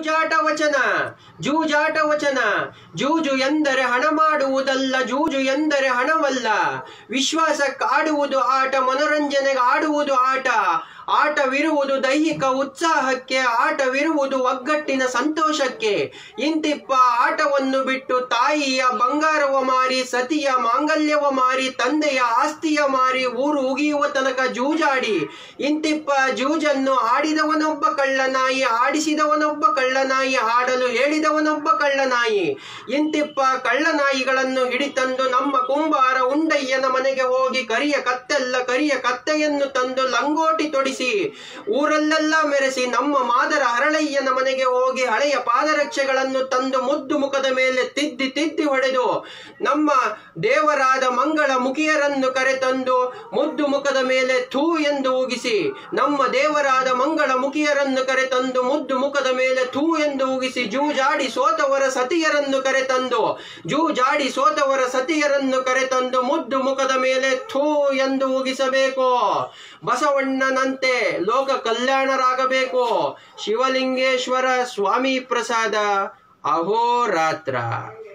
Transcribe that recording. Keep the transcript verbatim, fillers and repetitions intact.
ಜೂಜಾಟ ವಚನ ಜೂಜಾಟ ವಚನ ಜೂಜು ಎಂದರೆ ಹಣ ಮಾಡುವುದಲ್ಲ, ಜೂಜು ಎಂದರೆ ಹಣವಲ್ಲ. ವಿಶ್ವಾಸಕ್ಕಾಡುವುದು ಆಟ, ಮನೋರಂಜನೆಗೆ ಆಡುವುದು ಆಟ. ಆಟವಿರುವುದು ದೈಹಿಕ ಉತ್ಸಾಹಕ್ಕೆ, ಆಟವಿರುವುದು ಒಗ್ಗಟ್ಟಿನ ಸಂತೋಷಕ್ಕೆ. ಇಂತಿಪ್ಪ ಆಟವನ್ನು ಬಿಟ್ಟು ತಾಯಿಯ ಬಂಗಾರವ ಮಾರಿ, ಸತಿಯ ಮಾಂಗಲ್ಯವ ಮಾರಿ, ತಂದೆಯ ಆಸ್ತಿಯ ಮಾರಿ ಊರು ಉಗಿಯುವ ತನಕ ಜೂಜಾಡಿ. ಇಂತಿಪ್ಪ ಜೂಜನ್ನು ಆಡಿದವನೊಬ್ಬ ಕಳ್ಳನಾಯಿ, ಆಡಿಸಿದವನೊಬ್ಬ ಕಳ್ಳನಾಯಿ, ಆಡಲು ಹೇಳಿದವನೊಬ್ಬ ಕಳ್ಳನಾಯಿ. ಇಂತಿಪ್ಪ ಕಳ್ಳನಾಯಿಗಳನ್ನು ಹಿಡಿತಂದು ನಮ್ಮ ಕುಂಬಾರ ಉಂಡಯ್ಯನ ಮನೆಗೆ ಹೋಗಿ ಕರಿಯ ಕತ್ತೆಲ್ಲ ಕರಿಯ ಕತ್ತೆಯನ್ನು ತಂದು ಲಂಗೋಟಿ ತೊಡಿಸಿ ಊರಲ್ಲೆಲ್ಲ ಮೆರೆಸಿ, ನಮ್ಮ ಮಾದರ ಹರಳಯ್ಯನ ಮನೆಗೆ ಹೋಗಿ ಹಳೆಯ ಪಾದರಕ್ಷೆಗಳನ್ನು ತಂದು ಮುದ್ದು ಮುಖದ ಮೇಲೆ ತಿದ್ದಿ ತಿದ್ದಿ ಹೊಡೆದು, ನಮ್ಮ ದೇವರಾದ ಮಂಗಳ ಮುಖಿಯರನ್ನು ಕರೆತಂದು ಮುದ್ದು ಮುಖದ ಮೇಲೆ ಥೂ ಎಂದು ಉಗಿಸಿ, ನಮ್ಮ ದೇವರಾದ ಮಂಗಳ ಮುಖಿಯರನ್ನು ಕರೆತಂದು ಮುದ್ದು ಮುಖದ ಮೇಲೆ ಥೂ ಎಂದು ಉಗಿಸಿ, ಜೂಜಾಡಿ ಸೋತವರ ಸತಿಯರನ್ನು ಕರೆತಂದು ಜೂಜಾಡಿ ಸೋತವರ ಸತಿಯರನ್ನು ಕರೆತಂದು ಮುದ್ದು ಮುಖದ ಮೇಲೆ ಥೂ ಎಂದು ಉಗಿಸಬೇಕು. ಬಸವಣ್ಣನಂತೆ ಲೋಕ ಕಲ್ಯಾಣರಾಗಬೇಕು. ಶಿವಲಿಂಗೇಶ್ವರ ಸ್ವಾಮಿ ಪ್ರಸಾದ. ಅಹೋರಾತ್ರ.